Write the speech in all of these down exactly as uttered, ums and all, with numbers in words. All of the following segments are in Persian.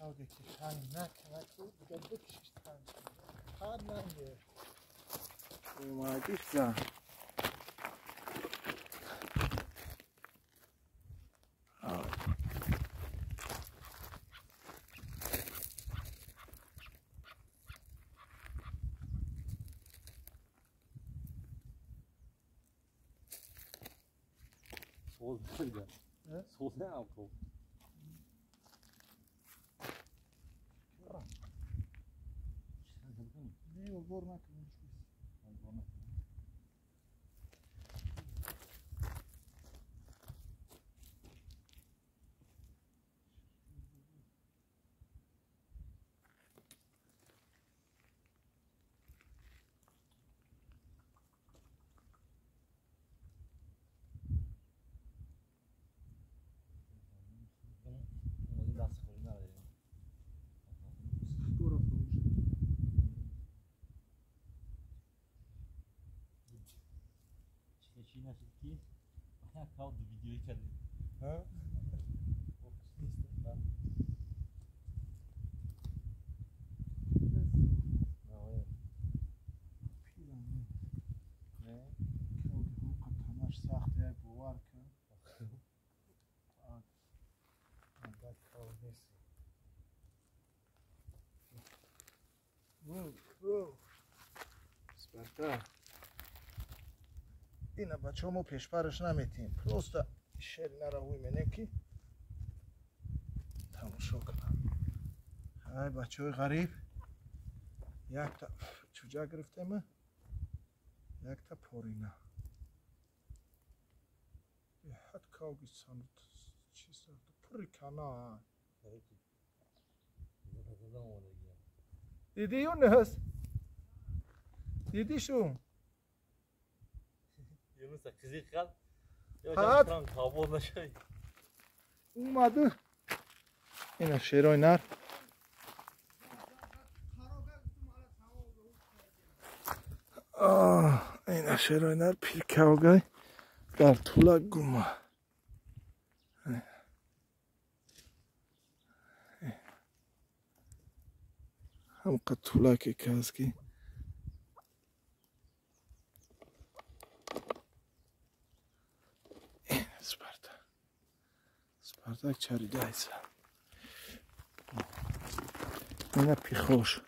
کاغی که تنگ نکنه تو دیگه بکشیش تنگ کنه هر نمیه اومدیش زن Soğuz böyle. He? Soğuz ne yapalım? Ne o bornak mı? Çiğ nasıl ki? Bayağı kaldı videoyu kendim. Ha? اینا بچه ها ما پیشبرش نمیتیم پروست شیر نراوی منیم که تماشا کنم های بچه های غریب یک تا چوجه گرفتیم یک تا پارینه حد کاغی سانت چی سانت پری کنه دیدی اون هست دیدی شو Yunus da kızı kal. Hat. Kan kabuğuna şey. اومده اینا شیرای نر آه اینا شیرای نر پیر کاغای در طولک گومه هم قد طولکی که هست که Spartak. Spartak çarıda ise. Yine pixoş.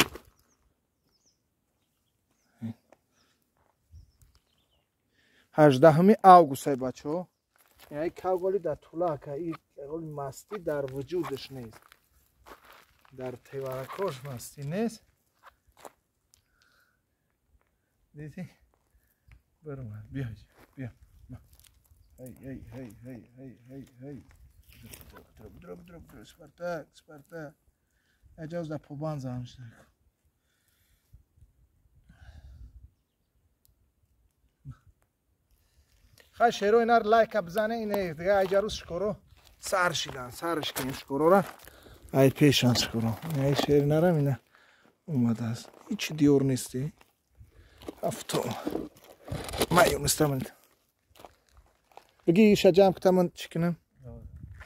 هجدهم آگوست بچه ها یعنی کاغالی در طوله که این کاغالی مستی در وجودش نیست در تیوارکاش مستی نیست دیدی؟ برم بیا بیا هی هی هی هی هی هی هی درب درب درب درب سپارتاک سپارتاک اجاز در پوبان زمانش نکن خواهی شیرو اینا رو لایک بزنه اینه دیگه اجاروز شکرو سرشیدن سرش کنیم شکرو را ای پیشان شکرو ای شیر نرم اینه اومده است هیچی دیور نیستی هفتو ما یونستم بگی شجام که تمن چی کنم